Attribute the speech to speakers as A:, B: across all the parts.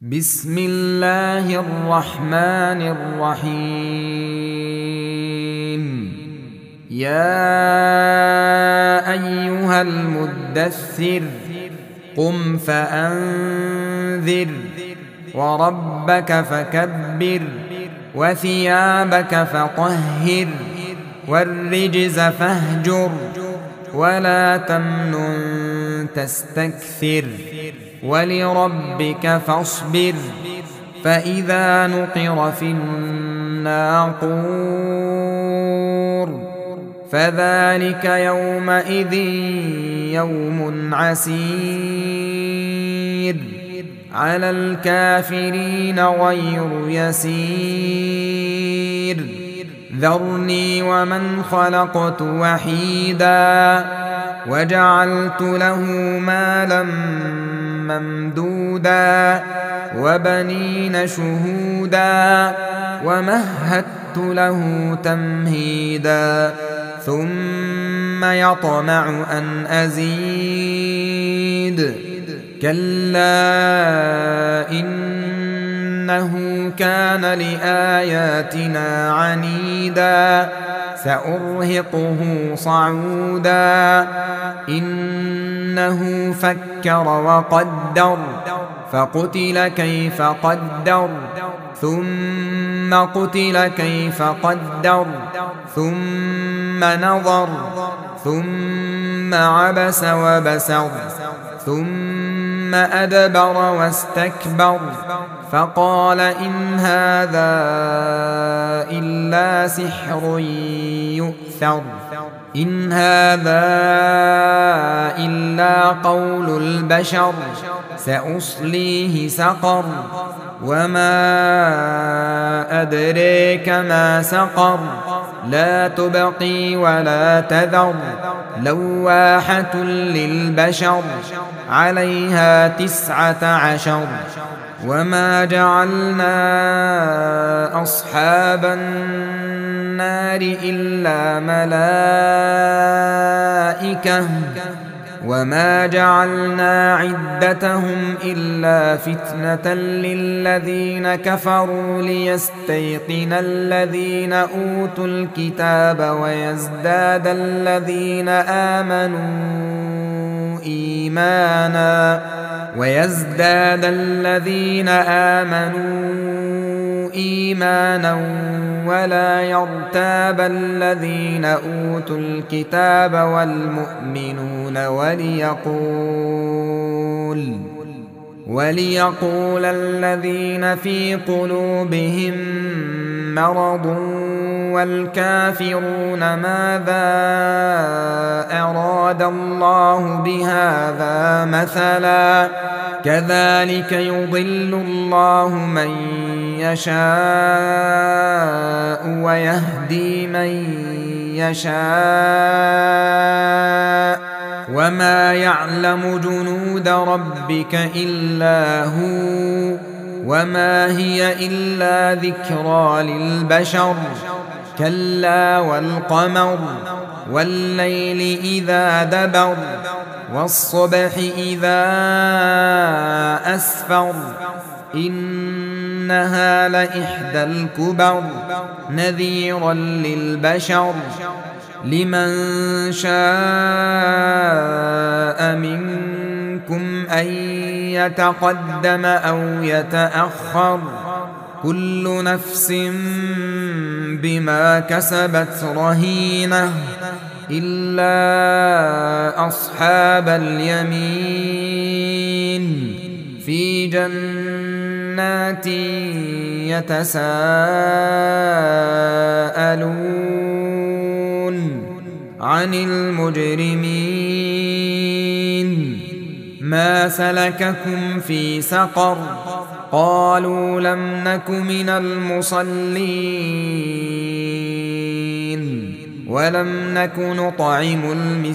A: بسم الله الرحمن الرحيم. يا أيها المدثر قم فأنذر وربك فكبر وثيابك فطهر والرجز فاهجر ولا تمنن تستكثر ولربك فاصبر فإذا نقر في الناقور فذلك يومئذ يوم عسير على الكافرين غير يسير ذرني ومن خلقت وحيدا وجعلت له مالا ممدودا وبنين شهودا ومهدت له تمهيدا ثم يطمع أن أزيد كلا إنه كان لآياتنا عنيدا سأرهقه صعودا إنه فكر وقدر فقتل كيف قدر ثم قتل كيف قدر ثم نظر ثم عبس وبسر ثم أدبر واستكبر فقال إن هذا إلا سحر يؤثر إن هذا إلا قول البشر سأصليه سقر وما أدريك ما سقر لا تبقي ولا تذر لواحة للبشر عليها 19 وما جعلنا أصحاب النار إلا ملائكة وما جعلنا عدتهم إلا فتنة للذين كفروا ليستيقن الذين أوتوا الكتاب ويزداد الذين آمنوا إيمانا ولا يرتاب الذين أوتوا الكتاب والمؤمنون وليقول الذين في قلوبهم مرض والكافرون ماذا أراد الله بهذا مثلا كذلك يضل الله من يشاء ويهدي من يشاء وما يعلم جنود ربك إلا هو وما هي إلا ذكرى للبشر كلا والقمر والليل إذا دبر والصبح إذا أسفر إنها لإحدى الكبر نذيرا للبشر لمن شاء منكم أن يتقدم أو يتأخر كل نفس بما كسبت رهينة إلا أصحاب اليمين في جنات يتساءلون عن المجرمين ما سلككم في سقر قالوا لم نك من المصلين ولم نك نطعم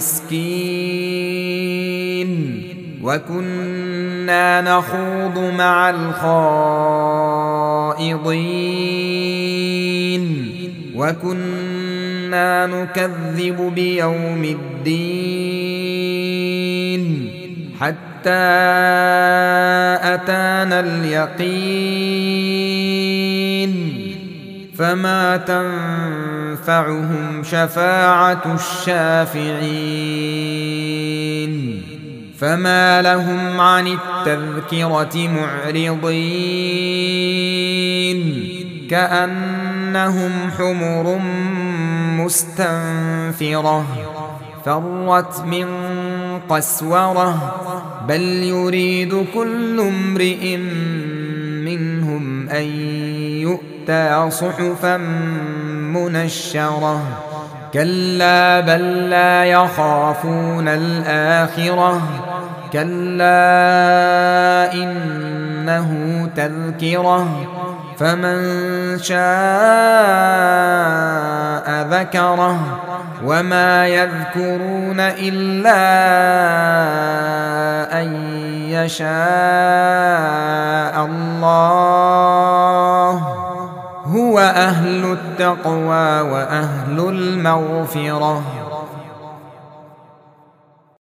A: المسكين وكنا نخوض مع الخائضين وكنا نكذب بيوم الدين حتى أتانا اليقين فما تنفعهم شفاعة الشافعين فما لهم عن التذكرة معرضين كأنهم حمر مستنفرة فرت من قسورة بل يريد كل امرئ منهم أن يؤتى صحفا منشرة كلا بل لا يخافون الآخرة كلا إنه تذكرة فمن شاء ذكره وما يذكرون إلا أن يشاء الله هو أهل التقوى وأهل المغفرة